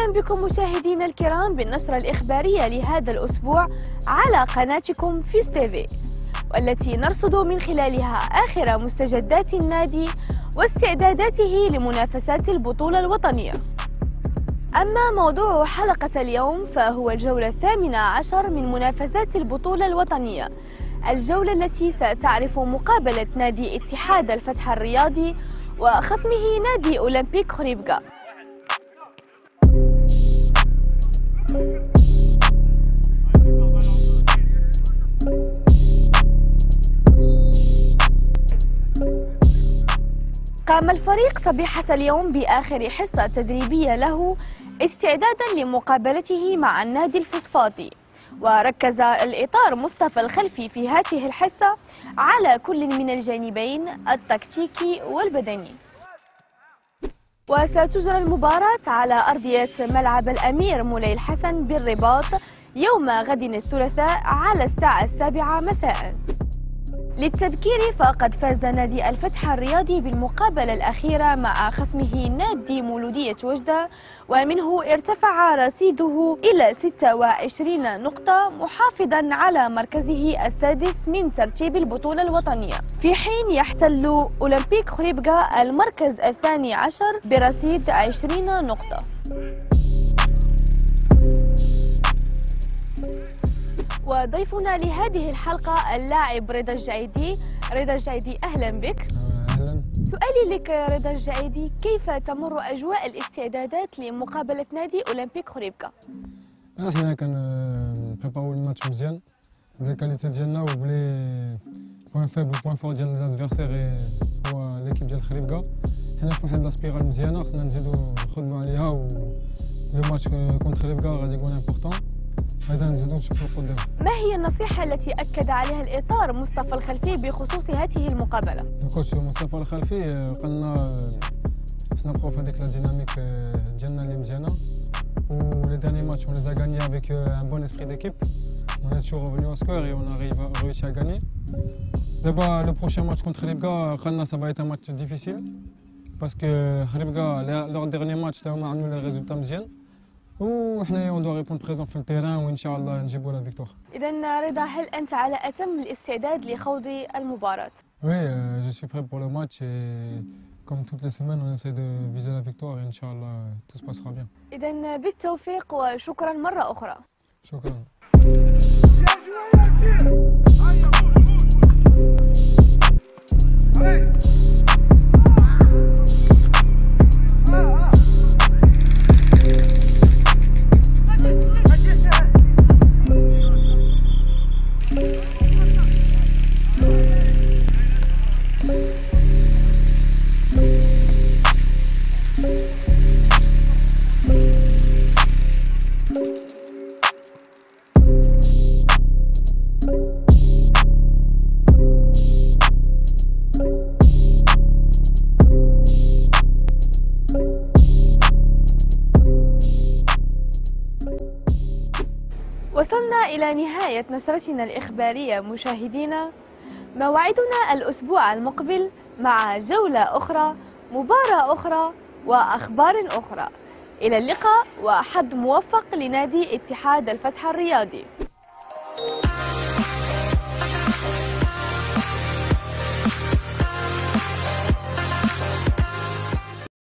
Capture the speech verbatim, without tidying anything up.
أهلا بكم مشاهدينا الكرام بالنشرة الإخبارية لهذا الأسبوع على قناتكم فيوز تيفي، والتي نرصد من خلالها آخر مستجدات النادي واستعداداته لمنافسات البطولة الوطنية. أما موضوع حلقة اليوم فهو الجولة الثامنة عشر من منافسات البطولة الوطنية، الجولة التي ستعرف مقابلة نادي اتحاد الفتح الرياضي وخصمه نادي أولمبيك خريبكا. قام الفريق صبيحة اليوم بآخر حصة تدريبية له استعدادا لمقابلته مع النادي الفوسفاتي، وركز الإطار مصطفى الخلفي في هذه الحصة على كل من الجانبين التكتيكي والبدني. وستجرى المباراة على أرضية ملعب الأمير مولاي الحسن بالرباط يوم غد الثلاثاء على الساعة السابعة مساء. للتذكير فقد فاز نادي الفتح الرياضي بالمقابلة الأخيرة مع خصمه نادي مولودية وجدة، ومنه ارتفع رصيده إلى ستة وعشرين نقطة محافظا على مركزه السادس من ترتيب البطولة الوطنية، في حين يحتل أولمبيك خريبكا المركز الثاني عشر برصيد عشرين نقطة. وضيفنا لهذه الحلقة اللاعب رضا الجعيدي. رضا الجعيدي أهلا بك. أهلا. سؤالي لك رضا الجعيدي، كيف تمر أجواء الاستعدادات لمقابلة نادي أولمبيك خريبكا؟ احنا كنبريباو الماتش مزيان بلي كاليتي ديالنا وبلي بوان فيبل بوان فور ديال لادفيرسير هو ليكيب ديال خريبكا. حنا في واحد لاسبيرال مزيانه خصنا نزيدو نخدمو عليها، و لو ماتش كونتر خريبكا غادي يكون امبورطون، هذا نزيدو نشوفو القدام. ما هي النصيحة التي أكد عليها الإطار مصطفى الخلفي بخصوص هذه المقابلة؟ الكوتش مصطفى الخلفي قالنا خصنا نبقاو في هذيك لا ديناميك ديالنا اللي مزيانه، و لي داني ماتش اون لي زا غاني افيك ان بون اسبري ديكيب. On est toujours revenu au score et on arrive à réussir à gagner. D'abord, le prochain match contre Khoribga, ça va être un match difficile parce que Khoribga, leur dernier match, ils ont eu les résultats مزيان. وحنا on doit répondre présent في التيران وان شاء الله نجيبوا لا فيكتور. إذا رضا، هل أنت على أتم الاستعداد لخوض المباراة؟ Oui, euh, je suis prêt pour le match et comme toutes les semaines on essaie de viser la victoire et inchallah tout se passera bien. إذا بالتوفيق وشكرا مرة أخرى. شكرا. وصلنا إلى نهاية نشرتنا الإخبارية مشاهدينا، موعدنا الأسبوع المقبل مع جولة أخرى، مباراة أخرى، وأخبار أخرى. إلى اللقاء وحظ موفق لنادي اتحاد الفتح الرياضي.